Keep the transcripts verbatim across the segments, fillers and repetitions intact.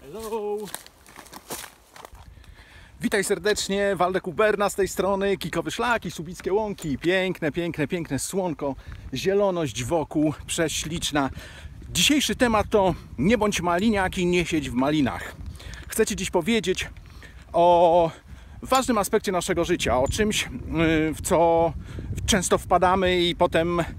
Hello! Witaj serdecznie, Waldek Uberna z tej strony, Kikowy Szlak i Słubickie Łąki. Piękne, piękne, piękne słonko, zieloność wokół, prześliczna. Dzisiejszy temat to nie bądź maliniak i nie siedź w malinach. Chcę Ci dziś powiedzieć o ważnym aspekcie naszego życia, o czymś, w co często wpadamy i potem e,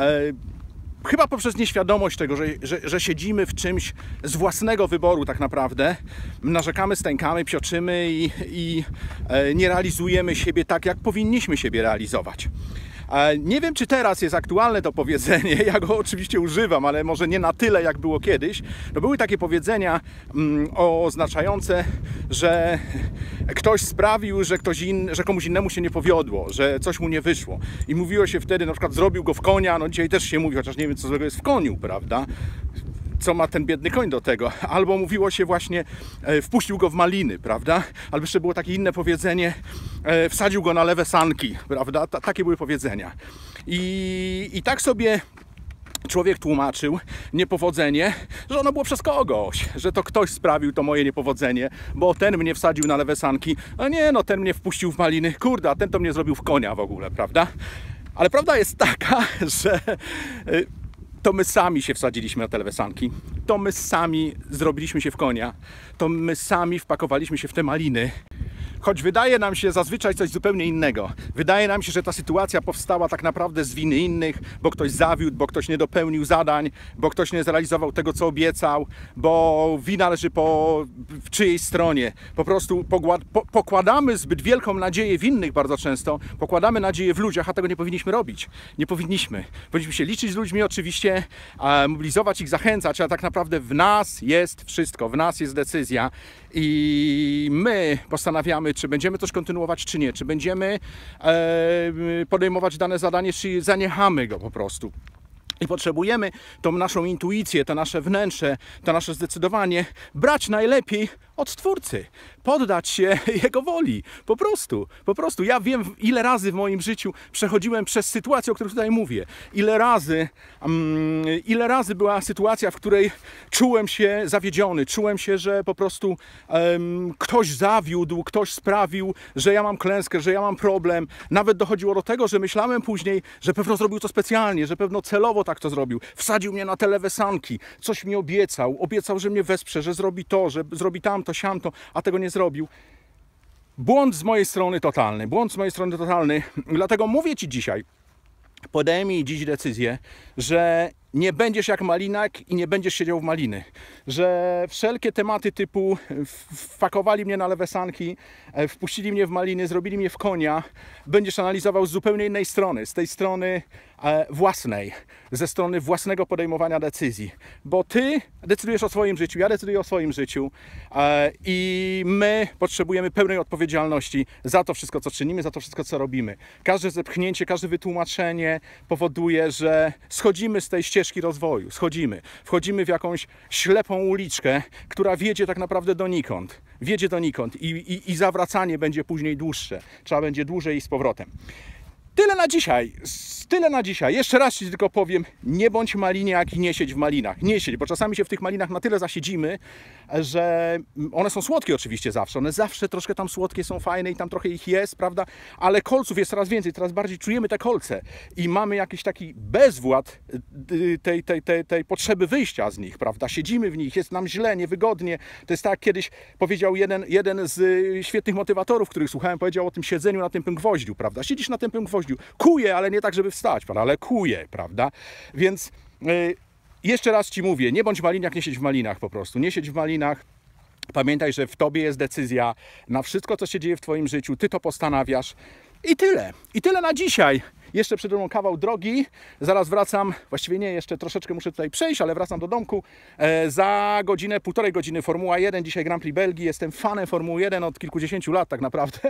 chyba poprzez nieświadomość tego, że, że, że siedzimy w czymś z własnego wyboru tak naprawdę, narzekamy, stękamy, psioczymy i, i e, nie realizujemy siebie tak, jak powinniśmy siebie realizować. Nie wiem, czy teraz jest aktualne to powiedzenie, ja go oczywiście używam, ale może nie na tyle, jak było kiedyś. No były takie powiedzenia mm, oznaczające, że ktoś sprawił, że, ktoś in, że komuś innemu się nie powiodło, że coś mu nie wyszło. I mówiło się wtedy, na przykład zrobił go w konia, no dzisiaj też się mówi, chociaż nie wiem, co złego jest w koniu, prawda? Co ma ten biedny koń do tego? Albo mówiło się właśnie, e, wpuścił go w maliny, prawda? Albo jeszcze było takie inne powiedzenie, e, wsadził go na lewe sanki, prawda? Ta, takie były powiedzenia. I, I tak sobie człowiek tłumaczył niepowodzenie, że ono było przez kogoś, że to ktoś sprawił to moje niepowodzenie, bo ten mnie wsadził na lewe sanki, a nie, no ten mnie wpuścił w maliny, kurde, a ten to mnie zrobił w konia w ogóle, prawda? Ale prawda jest taka, że e, to my sami się wsadziliśmy na te lewe sanki, to my sami zrobiliśmy się w konia, to my sami wpakowaliśmy się w te maliny. Choć wydaje nam się zazwyczaj coś zupełnie innego. Wydaje nam się, że ta sytuacja powstała tak naprawdę z winy innych, bo ktoś zawiódł, bo ktoś nie dopełnił zadań, bo ktoś nie zrealizował tego, co obiecał, bo wina leży po w czyjejś stronie. Po prostu po, pokładamy zbyt wielką nadzieję w innych bardzo często, pokładamy nadzieję w ludziach, a tego nie powinniśmy robić. Nie powinniśmy. Powinniśmy się liczyć z ludźmi oczywiście, mobilizować ich, zachęcać, a tak naprawdę w nas jest wszystko, w nas jest decyzja i my postanawiamy, czy będziemy coś kontynuować, czy nie, czy będziemy e, podejmować dane zadanie, czy zaniechamy go po prostu. I potrzebujemy tą naszą intuicję, to nasze wnętrze, to nasze zdecydowanie brać najlepiej od Stwórcy, poddać się Jego woli, po prostu, po prostu. Ja wiem, ile razy w moim życiu przechodziłem przez sytuację, o której tutaj mówię. Ile razy, um, ile razy była sytuacja, w której czułem się zawiedziony, czułem się, że po prostu um, ktoś zawiódł, ktoś sprawił, że ja mam klęskę, że ja mam problem. Nawet dochodziło do tego, że myślałem później, że pewno zrobił to specjalnie, że pewno celowo tak to zrobił. Wsadził mnie na te lewe sanki, coś mi obiecał, obiecał, że mnie wesprze, że zrobi to, że zrobi tamto, siamto, a tego nie zrobił. Błąd z mojej strony totalny, błąd z mojej strony totalny. Dlatego mówię Ci dzisiaj, podejmij dziś decyzję, że nie będziesz jak malinak i nie będziesz siedział w maliny. Że wszelkie tematy typu wpakowali mnie na lewe sanki, wpuścili mnie w maliny, zrobili mnie w konia, będziesz analizował z zupełnie innej strony, z tej strony własnej, ze strony własnego podejmowania decyzji. Bo Ty decydujesz o swoim życiu, ja decyduję o swoim życiu i my potrzebujemy pełnej odpowiedzialności za to wszystko, co czynimy, za to wszystko, co robimy. Każde zepchnięcie, każde wytłumaczenie powoduje, że schodzimy z tej ścieżki rozwoju, schodzimy, wchodzimy w jakąś ślepą uliczkę, która wiedzie tak naprawdę donikąd, wiedzie donikąd i, i, i zawracanie będzie później dłuższe, trzeba będzie dłużej i z powrotem. Tyle na dzisiaj, tyle na dzisiaj. Jeszcze raz Ci tylko powiem, nie bądź maliniak i nie siedź w malinach. Nie siedź, bo czasami się w tych malinach na tyle zasiedzimy, że one są słodkie oczywiście zawsze. One zawsze troszkę tam słodkie, są fajne i tam trochę ich jest, prawda? Ale kolców jest coraz więcej, coraz bardziej czujemy te kolce i mamy jakiś taki bezwład tej, tej, tej, tej potrzeby wyjścia z nich, prawda? Siedzimy w nich, jest nam źle, niewygodnie. To jest tak, jak kiedyś powiedział jeden, jeden z świetnych motywatorów, których słuchałem, powiedział o tym siedzeniu na tępym gwoździu, prawda? Siedzisz na tępym gwoździu, kuje, ale nie tak, żeby wstać, prawda? Ale kuje, prawda? Więc yy, jeszcze raz Ci mówię, nie bądź maliniak, nie siedź w malinach po prostu. Nie siedź w malinach. Pamiętaj, że w Tobie jest decyzja na wszystko, co się dzieje w Twoim życiu. Ty to postanawiasz. I tyle. I tyle na dzisiaj. Jeszcze przed mną kawał drogi. Zaraz wracam. Właściwie nie, jeszcze troszeczkę muszę tutaj przejść, ale wracam do domku. E, za godzinę, półtorej godziny Formuła jeden. Dzisiaj Grand Prix Belgii. Jestem fanem Formuły jeden od kilkudziesięciu lat tak naprawdę.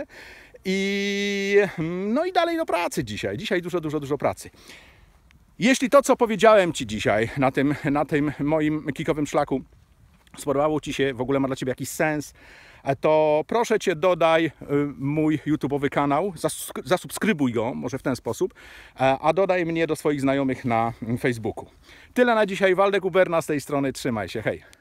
I no i dalej do pracy dzisiaj. Dzisiaj dużo, dużo, dużo pracy. Jeśli to, co powiedziałem Ci dzisiaj na tym, na tym moim kikowym szlaku spodobało Ci się, w ogóle ma dla Ciebie jakiś sens, to proszę Cię, dodaj mój YouTube'owy kanał, zasubskrybuj go, może w ten sposób, a dodaj mnie do swoich znajomych na Facebooku. Tyle na dzisiaj, Waldek Uberna z tej strony, trzymaj się, hej!